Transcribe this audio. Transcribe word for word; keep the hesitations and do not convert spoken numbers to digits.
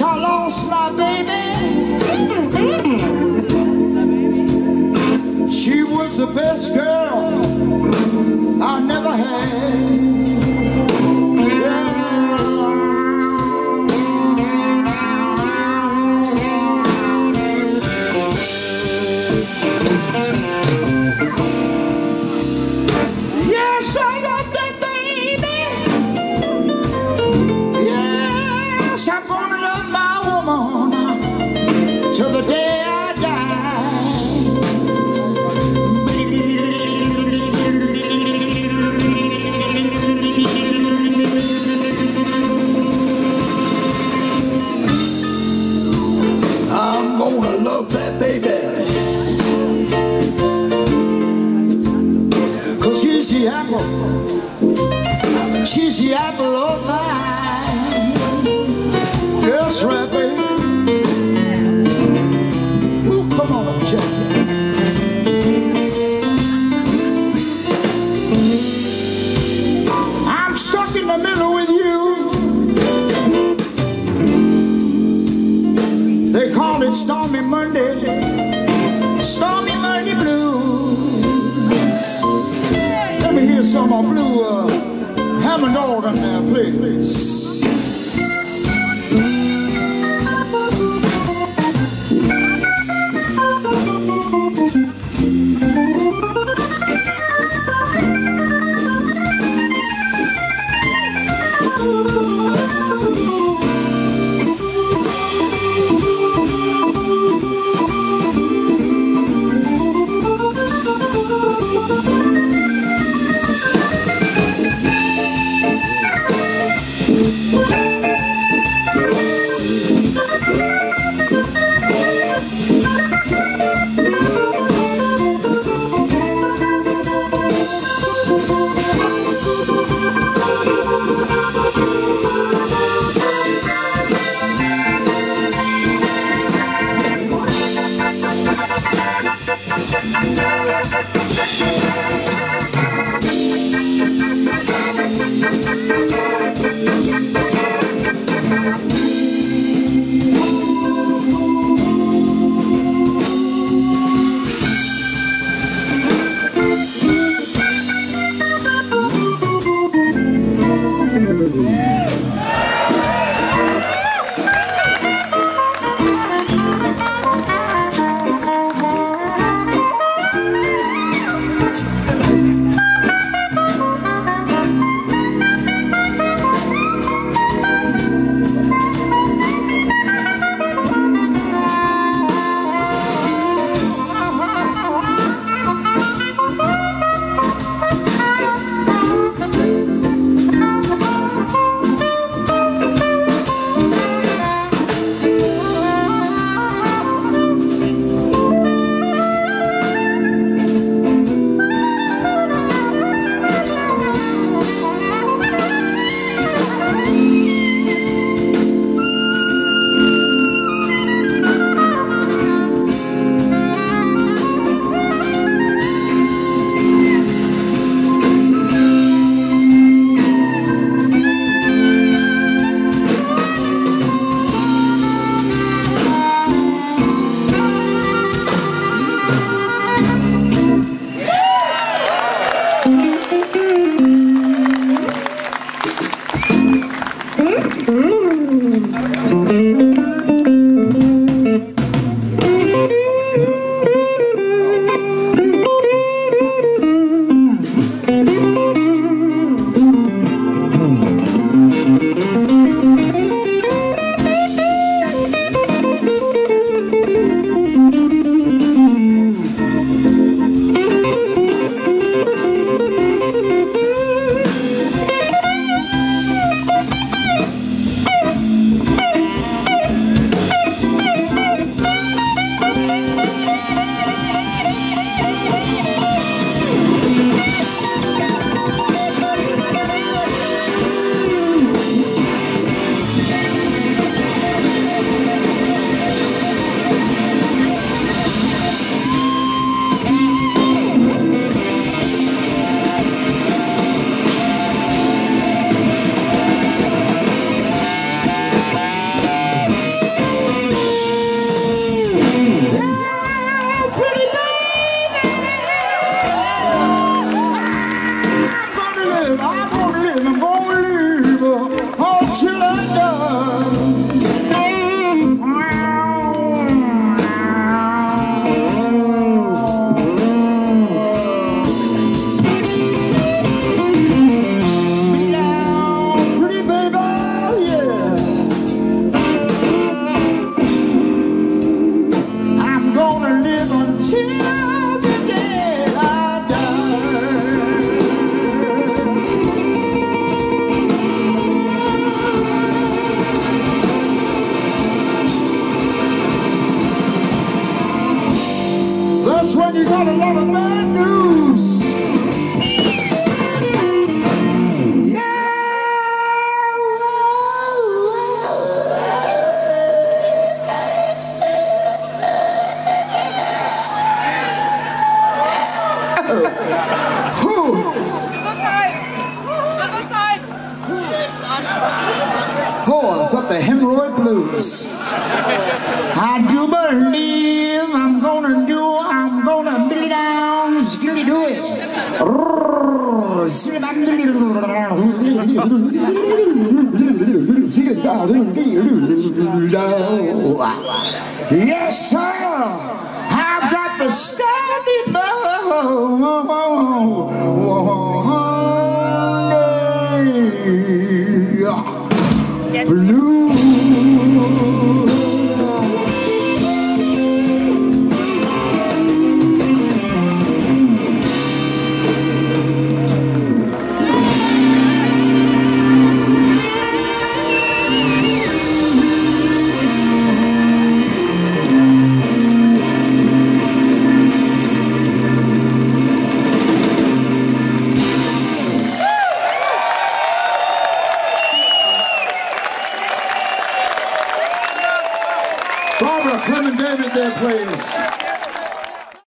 I lost my baby. She was the best girl I never had. Yes, I love that baby. Yes, I'm gonna love my woman till the day I die. I'm gonna love that baby. She's the apple, she's the apple of my eye. That's right, baby. Ooh, come on, Jack. I'm stuck in the middle with you. They call it Stormy Monday, Stormy Monday Blues. Let me hear some of Blue uh, Hammond organ there, please. Oh, I've got the hemorrhoid blues. I do believe I'm gonna do, I'm gonna billy down, skilly do it. Yes, sir. I've got the steady blue. Barbara, Clem and David there, please.